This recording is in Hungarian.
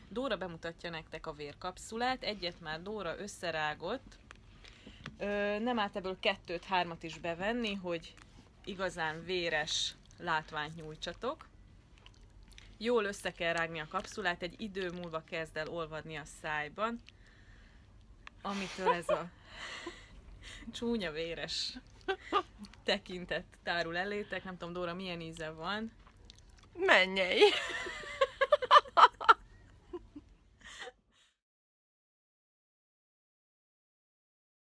Dóra bemutatja nektek a vérkapszulát, egyet már Dóra összerágott. Nem állt ebből 2-3 is bevenni, hogy igazán véres látványt nyújtsatok. Jól össze kell rágni a kapszulát, egy idő múlva kezd el olvadni a szájban, amitől ez a csúnya véres tekintet tárul elétek. Nem tudom, Dóra, milyen íze van? Mennyei!